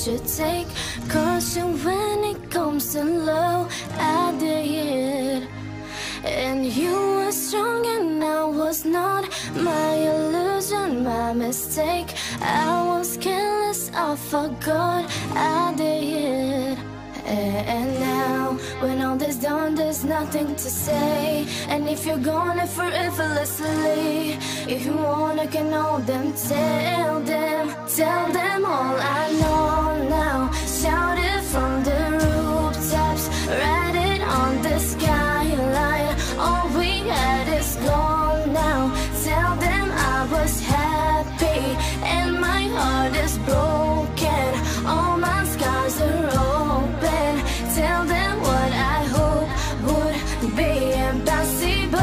should take caution when it comes to love. I did, and you were strong and I was not. My illusion, my mistake. I was careless, I forgot I did. And now, when all is done, there's nothing to say. And if you're gone forever, let's leave. If you wanna can know them, tell them all I know now. Shout it from the rooftops, write it on the skyline. All we had is gone now. Tell them I was happy and my heart is broken. All my scars are open. Tell them what I hope would be impossible.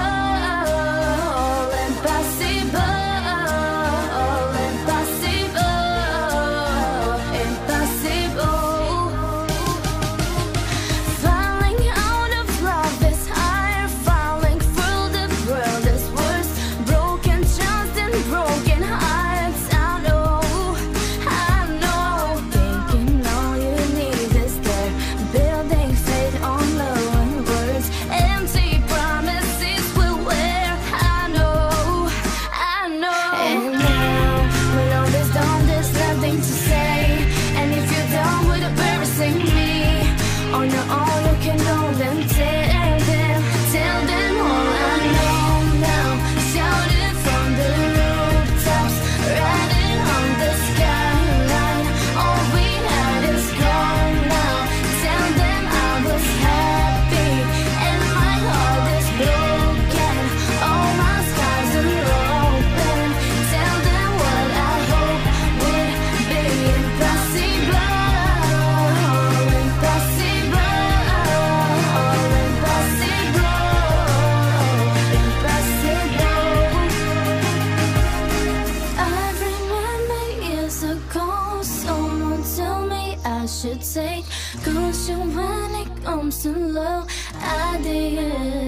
Should take caution when it comes to love. I did.